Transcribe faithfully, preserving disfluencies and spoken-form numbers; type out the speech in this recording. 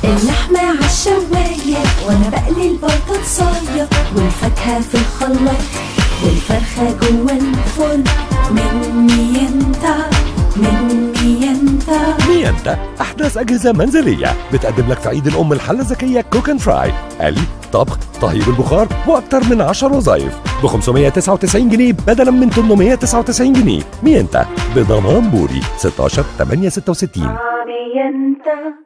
اللحمة عالشواية وانا بقلي البطاطساية، والفاكهة في الخلاط، والفرخة جوا الفرن. من مينتا من مينتا مينتا أحدث أجهزة منزلية بتقدم لك في عيد الأم الحلة ذكية كوك اند فراي، قلي، طبخ، تهيب البخار، وأكتر من عشر وظائف ب خمسمية وتسعة وتسعين جنيه بدلا من ثمانمية وتسعة وتسعين جنيه. مينتا بضمان بوري ستاشر تمنية ستة وستين. مينتا.